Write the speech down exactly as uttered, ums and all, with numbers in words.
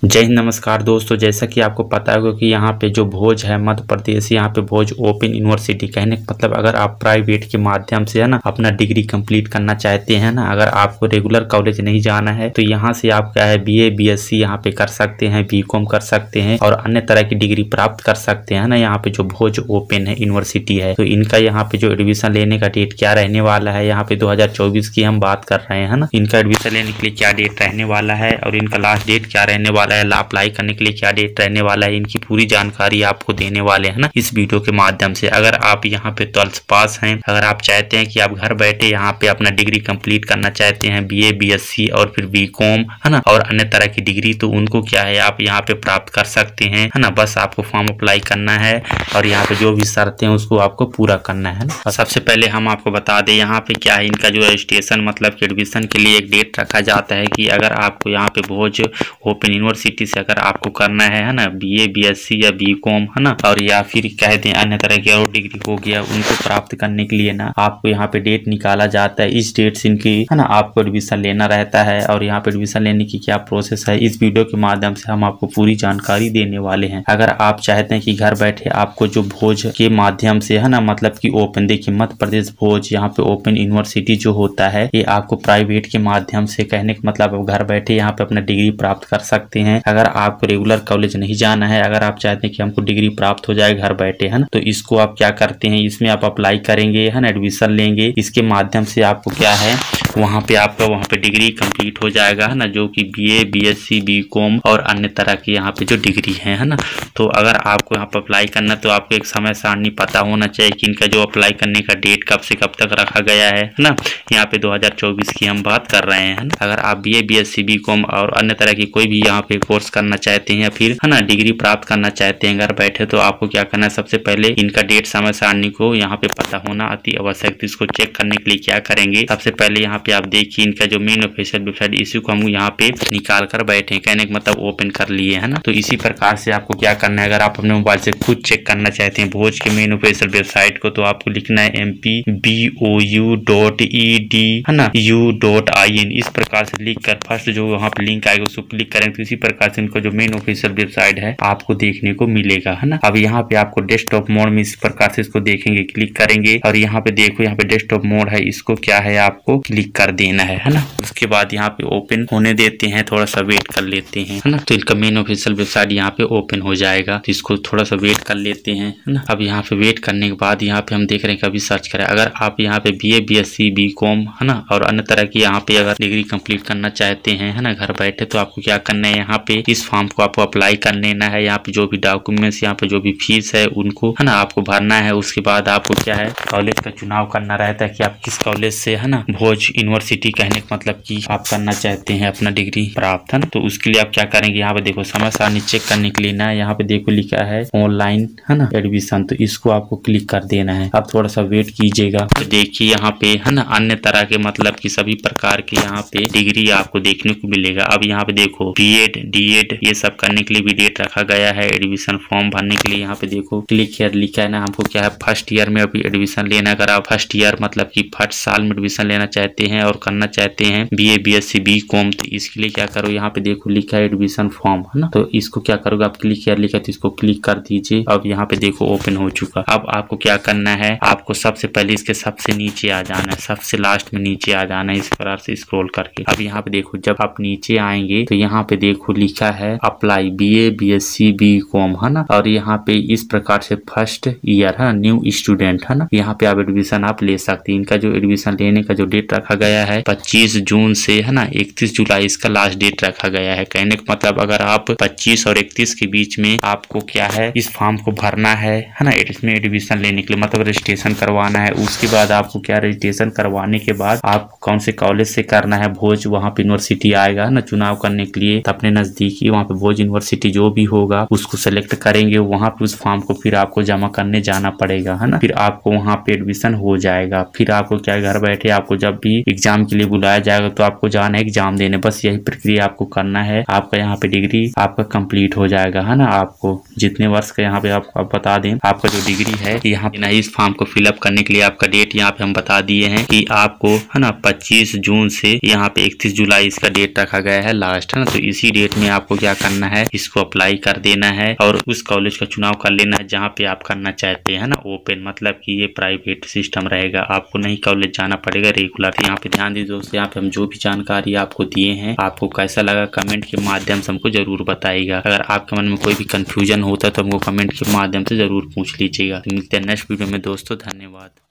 जय हिंद, नमस्कार दोस्तों। जैसा कि आपको पता होगा कि यहाँ पे जो भोज है मध्य प्रदेश, यहाँ पे भोज ओपन यूनिवर्सिटी, कहने का मतलब अगर आप प्राइवेट के माध्यम से है ना अपना डिग्री कंप्लीट करना चाहते हैं ना, अगर आपको रेगुलर कॉलेज नहीं जाना है तो यहाँ से आप क्या है बीए बीएससी यहाँ पे कर सकते हैं, बीकॉम कर सकते हैं और अन्य तरह की डिग्री प्राप्त कर सकते हैं ना। यहाँ पे जो भोज ओपन है यूनिवर्सिटी है तो इनका यहाँ पे जो एडमिशन लेने का डेट क्या रहने वाला है, यहाँ पे दो हजार चौबीस की हम बात कर रहे हैं ना। इनका एडमिशन लेने के लिए क्या डेट रहने वाला है और इनका लास्ट डेट क्या रहने वाला है, अप्लाई करने के लिए क्या डेट रहने वाला है, इनकी पूरी जानकारी आपको देने वाले हैं ना इस वीडियो के माध्यम से। अगर आप यहाँ पे ट्वेल्थ पास हैं, अगर आप चाहते हैं कि आप घर बैठे यहाँ पे अपना डिग्री कंप्लीट करना चाहते हैं, बीए बीएससी और फिर बीकॉम है ना और अन्य तरह की डिग्री, तो उनको क्या है आप यहाँ पे प्राप्त कर सकते हैं है ना। बस आपको फॉर्म अप्लाई करना है और यहाँ पे जो भी शर्तें हैं उसको आपको पूरा करना है ना। और सबसे पहले हम आपको बता दें यहाँ पे क्या है, इनका जो रजिस्ट्रेशन मतलब कि एडमिशन के लिए एक डेट रखा जाता है कि अगर आपको यहाँ पे भोज ओपन यूनिवर्सिटी से अगर आपको करना है है ना बीए बीएससी या बीकॉम है ना, और या फिर कह दें अन्य तरह की और डिग्री हो गया, उनको प्राप्त करने के लिए ना आपको यहाँ पे डेट निकाला जाता है। इस डेट से इनकी है ना आपको एडमिशन लेना रहता है और यहाँ पे एडमिशन लेने की क्या प्रोसेस है इस वीडियो के माध्यम से हम आपको पूरी जानकारी देने वाले हैं। अगर आप चाहते हैं कि घर बैठे आपको जो भोज के माध्यम से है ना मतलब की ओपन, देखिए मध्य प्रदेश भोज यहाँ पे ओपन यूनिवर्सिटी जो होता है ये आपको प्राइवेट के माध्यम से, कहने का मतलब घर बैठे यहाँ पे अपना डिग्री प्राप्त कर सकते हैं। अगर आपको रेगुलर कॉलेज नहीं जाना है, अगर आप चाहते हैं कि हमको डिग्री प्राप्त हो जाए घर बैठे है ना, तो इसको आप क्या करते हैं, इसमें आप अप्लाई करेंगे है ना, एडमिशन लेंगे, इसके माध्यम से आपको क्या है वहाँ पे आपका वहाँ पे डिग्री कंप्लीट हो जाएगा है ना, जो कि बीए बीएससी बीकॉम और अन्य तरह की यहाँ पे जो डिग्री है है ना। तो अगर आपको यहाँ पे अप्लाई करना तो आपको एक समय सारणी पता होना चाहिए कि इनका जो अप्लाई करने का डेट कब से कब तक रखा गया है है ना। यहाँ पे दो हजार चौबीस की हम बात कर रहे हैं ना। अगर आप बीए बीएससी बीकॉम और अन्य तरह की कोई भी यहाँ पे कोर्स करना चाहते हैं या फिर है ना डिग्री प्राप्त करना चाहते हैं घर बैठे, तो आपको क्या करना है, सबसे पहले इनका डेट समय सारणी को यहाँ पे पता होना अति आवश्यक। तो इसको चेक करने के लिए क्या करेंगे, सबसे पहले यहाँ पे आप देखिए इनका जो मेन ऑफिशियल वेबसाइट, इसी को हम यहाँ पे निकाल कर बैठे, कहने का मतलब ओपन कर लिए है ना। तो इसी प्रकार से आपको क्या करना है, अगर आप अपने मोबाइल से खुद चेक करना चाहते हैं भोज के मेन ऑफिशियल वेबसाइट को, तो आपको लिखना है M P B O U dot E D है ना यू डॉट आई एन। इस प्रकार से लिख कर फर्स्ट जो वहाँ पे लिंक आएगा उसको क्लिक करेंगे तो इसी प्रकार से इनको जो मेन ऑफिशियल वेबसाइट है आपको देखने को मिलेगा है ना। अब यहाँ पे आपको डेस्कटॉप मोड में इस प्रकार से इसको देखेंगे, क्लिक करेंगे और यहाँ पे देखो यहाँ पे डेस्कटॉप मोड है, इसको क्या है आपको क्लिक कर देना है है ना। उसके बाद यहाँ पे ओपन होने देते हैं, थोड़ा सा वेट कर लेते हैं है ना। तो इनका मेन ऑफिशियल वेबसाइट यहाँ पे ओपन हो जाएगा, तो इसको थोड़ा सा वेट कर लेते हैं है ना। अब यहाँ पे वेट करने के बाद यहाँ पे हम देख रहे हैं कभी सर्च करें, अगर आप यहाँ पे बीए बीएससी बीकॉम है ना और अन्य तरह की यहाँ पे अगर डिग्री कंप्लीट करना चाहते हैं है ना घर बैठे, तो आपको क्या करना है, यहाँ पे इस फॉर्म को आपको अप्लाई कर लेना है। यहाँ पे जो भी डॉक्यूमेंट्स, यहाँ पे जो भी फीस है उनको है ना आपको भरना है। उसके बाद आपको क्या है कॉलेज का चुनाव करना रहता है कि आप किस कॉलेज से है ना भोज यूनिवर्सिटी, कहने का मतलब कि आप करना चाहते हैं अपना डिग्री प्राप्त है ना। तो उसके लिए आप क्या करेंगे, यहाँ पे देखो समय सारणी चेक करने के लिए ना यहाँ पे देखो लिखा है ऑनलाइन है ना एडमिशन, तो इसको आपको क्लिक कर देना है। आप थोड़ा सा वेट कीजिएगा। तो देखिए यहाँ पे है ना अन्य तरह के मतलब की सभी प्रकार के यहाँ पे डिग्री आपको देखने को मिलेगा। अब यहाँ पे देखो बीएड डीएड ये सब करने के लिए भी डेट रखा गया है। एडमिशन फॉर्म भरने के लिए यहाँ पे देखो क्लिक हियर लिखा है ना, हमको क्या है फर्स्ट ईयर में अभी एडमिशन लेना। अगर आप फर्स्ट ईयर मतलब कि फर्स्ट साल में एडमिशन लेना चाहते हैं और करना चाहते हैं बीए बीएससी बीकॉम, तो इसके लिए क्या करो, यहाँ पे देखो लिखा है एडमिशन फॉर्म है ना। तो इसको क्या करोगे आप, क्लिक हियर लिखा है तो इसको क्लिक कर दीजिए। अब यहाँ पे देखो ओपन हो चुका। अब आपको क्या करना है, आपको सबसे पहले इसके सबसे नीचे आ जाना है, सबसे लास्ट में नीचे आ जाना है इस प्रकार से स्क्रॉल करके। अब यहाँ पे देखो जब आप नीचे आएंगे तो यहाँ पे देखो लिखा है अप्लाई बीए बीएससी बीकॉम है ना, और यहाँ पे इस प्रकार से फर्स्ट ईयर है न्यू स्टूडेंट है ना, यहाँ पे आप एडमिशन आप ले सकते हैं। इनका जो एडमिशन लेने का जो डेट रखा गया है पच्चीस जून से है ना इकतीस जुलाई इसका लास्ट डेट रखा गया है। कहने का मतलब अगर आप पच्चीस और इकतीस के बीच में आपको क्या है इस फॉर्म को भरना है है ना, इसमें एडमिशन लेने के लिए मतलब रजिस्ट्रेशन करवाना है। उसके बाद आपको क्या रजिस्ट्रेशन करवाने के बाद आपको कौन से कॉलेज से करना है भोज, वहाँ पे यूनिवर्सिटी आएगा ना चुनाव करने के लिए, तो अपने नजदीकी वहाँ पे भोज यूनिवर्सिटी जो भी होगा उसको सेलेक्ट करेंगे, वहाँ पे उस फॉर्म को फिर आपको जमा करने जाना पड़ेगा है ना। फिर आपको वहाँ पे एडमिशन हो जाएगा। फिर आपको क्या घर बैठे आपको जब भी एग्जाम के लिए बुलाया जाएगा तो आपको जाना है एग्जाम देने, बस यही प्रक्रिया आपको करना है। आपका यहाँ पे डिग्री आपका कंप्लीट हो जाएगा है ना। आपको जितने वर्ष का यहाँ पे आप, आप बता दें आपका जो डिग्री है यहाँ पे ना, इस फॉर्म को फिलअप करने के लिए आपका डेट यहाँ पे हम बता दिए हैं कि आपको है ना पच्चीस जून से यहाँ पे इकतीस जुलाई इसका डेट रखा गया है लास्ट है ना। तो इसी डेट कॉलेज में आपको क्या करना है, इसको अप्लाई कर देना है और उस कॉलेज का चुनाव कर लेना है जहाँ पे आप करना चाहते हैं ना ओपन, मतलब कि ये प्राइवेट सिस्टम रहेगा, आपको नहीं कॉलेज जाना पड़ेगा रेगुलर। यहाँ पे ध्यान दीजिए दोस्तों, यहाँ पे हम जो भी जानकारी आपको दिए हैं आपको कैसा लगा कमेंट के माध्यम से हमको जरूर बताइएगा। अगर आपके मन में कोई भी कंफ्यूजन होता है तो हमको कमेंट के माध्यम से जरूर पूछ लीजिएगा। मिलते हैं नेक्स्ट वीडियो में दोस्तों, धन्यवाद।